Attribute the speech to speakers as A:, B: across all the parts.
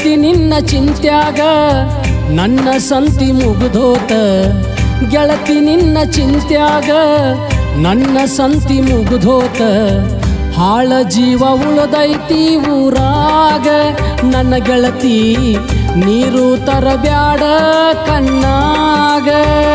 A: ಗೆಳತಿ ನಿನ್ನ ಚಿಂತ್ಯಾಗ ನನ್ನ ಸಂತಿ ಮುಗಿದೋತ ಗೆಳತಿ ನಿನ್ನ ಚಿಂತ್ಯಾಗ ನನ್ನ ಸಂತಿ ಮುಗಿದೋತ ಹಾಳ ಜೀವ ಉಳದೈತಿ ಊರಾಗ ನನ್ನ ಗೆಳತಿ ನೀರು ತರಬ್ಯಾಡ ಕಣ್ಣಾಗ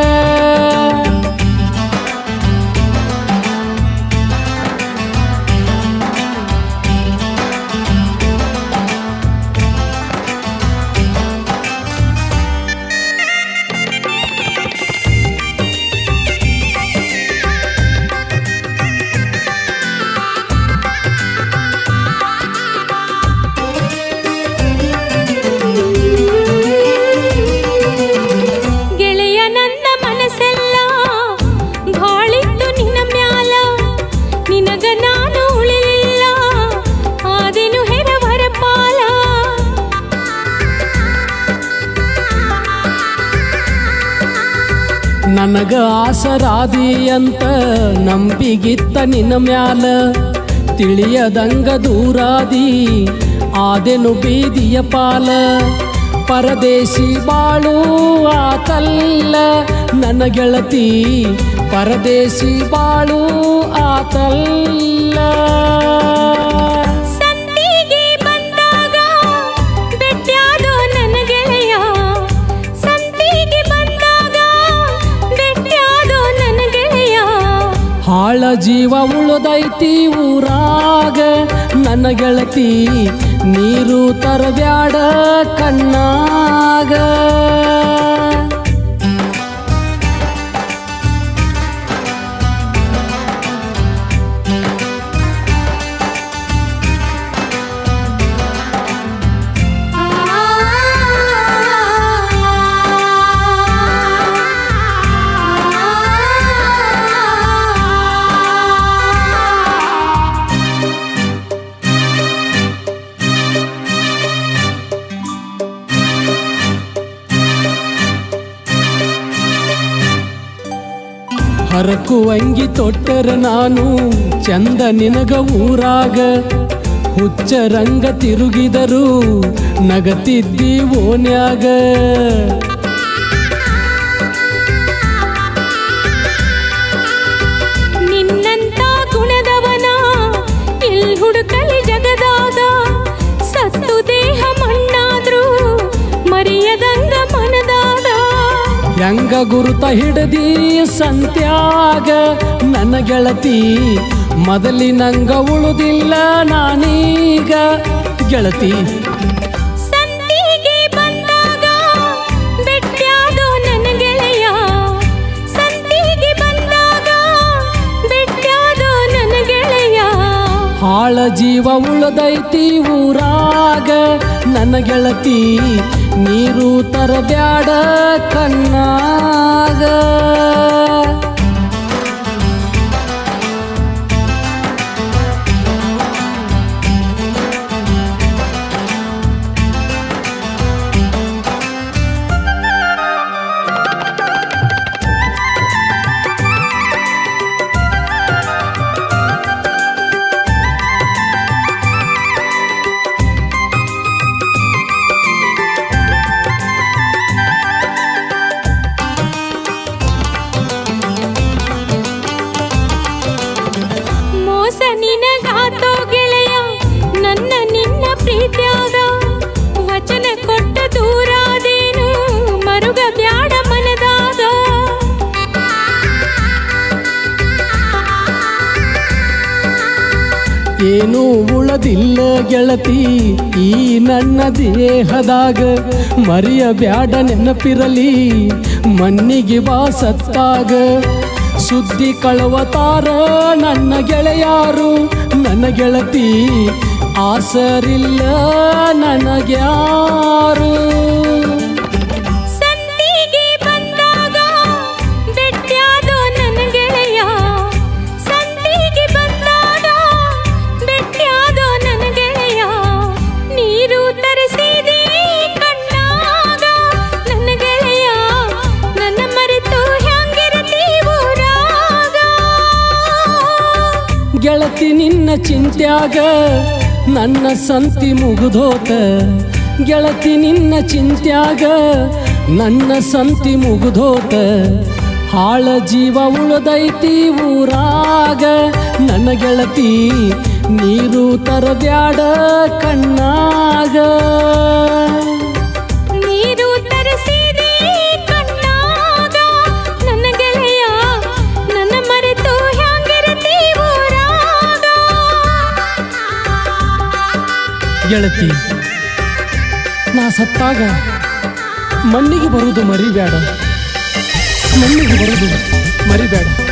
A: ನನಗ ಆಸರಾದಿ ಅಂತ ನಂಬಿಗಿತ್ತ ನಿನ್ನ ಮ್ಯಾಲ ತಿಳಿಯದಂಗ ದೂರಾದಿ ಆದೆನು ಬೀದಿಯ ಪಾಲ ಪರದೇಶಿ ಬಾಳು ಆತಲ್ಲ ನನ್ನ ಗೆಳತಿ ಪರದೇಶಿ ಬಾಳು ಆತಲ್ಲ ಹಾಳ ಜೀವ ಉಳದೈತಿ ಊರಾಗ ನನ್ನ ಗೆಳತಿ ನೀರು ತರಬ್ಯಾಡ ಕಣ್ಣಾಗ ಹರಕುವಂಗಿ ತೊಟ್ಟರ ನಾನು ಚಂದ ನಿನಗ ಊರಾಗ ಹುಚ್ಚ ರಂಗ ತಿರುಗಿದರು ನಗತಿದ್ದಿ ಓನ್ಯಾಗ
B: ನಿನ್ನಂತ ಗುಣದವನ ಎಲ್ ಹುಡುಕಲಿ ಜಗದಾಗ ಸತ್ತು ದೇಹ ಮಣ್ಣಾದ್ರು ಮರೆಯದಂಗ ಮನದಾಗ
A: ಹೆಂಗ ಗುರುತ ಹಿಡದಿ ಸಂತ್ಯಾಗ ನನ್ನ ಗೆಳತಿ ಮೊದಲಿನಂಗ ಉಳುದಿಲ್ಲ ನಾನೀಗ ಗೆಳತಿ
B: ಸಂತಿಗೆ ಬಂದಾಗ ಬೆಟ್ಟ್ಯಾದೋ ನನ್ನ ಗೆಳೆಯ ಸಂತಿಗೆ ಬಂದಾಗ ಬೆಟ್ಟ್ಯಾದೋ ನನ್ನ ಗೆಳೆಯ
A: ಹಾಳ ಜೀವ ಉಳದೈತಿ ಊರಾಗ ನನ್ನ ಗೆಳತಿ ನೀರು ತರಬ್ಯಾಡ ಕಣ್ಣಾಗ ಏನೂ ಉಳದಿಲ್ಲ ಗೆಳತಿ ಈ ನನ್ನ ದೇಹದಾಗ ಮರೆಯಬ್ಯಾಡ ನೆನಪಿರಲಿ ಮಣ್ಣಿಗೆ ಬಾ ಸತ್ತಾಗ ಸುದ್ದಿ ಕಳವತಾರ ನನ್ನ ಗೆಳೆಯಾರು ನನ್ನ ಗೆಳತಿ ಆಸರಿಲ್ಲ ನನಗ್ಯಾರು ಗೆಳತಿ ನಿನ್ನ ಚಿಂತ್ಯಾಗ ನನ್ನ ಸಂತಿ ಮುಗಿದೋತ ಗೆಳತಿ ನಿನ್ನ ಚಿಂತ್ಯಾಗ ನನ್ನ ಸಂತಿ ಮುಗಿದೋತ ಹಾಳ ಜೀವ ಉಳದೈತಿ ಊರಾಗ ನನ್ನ ಗೆಳತಿ ನೀರು ತರಬ್ಯಾಡ ಕಣ್ಣಾಗ
B: ನೀರು ತರಿಸಿದೆ ಕಣ್ಣಾಗ ನನ್ನ ಗೆಳೆಯ ನನ್ನ ಮರೆತು ಹ್ಯಾಂಗಿರತಿ ಊರಾಗ
A: ಗೆಳತಿ ನಾ ಸತ್ತಾಗ ಮಣ್ಣಿಗೆ ಬರುವುದು ಮರಿಬೇಡ ಮಣ್ಣಿಗೆ ಬರುವುದು ಮರಿಬೇಡ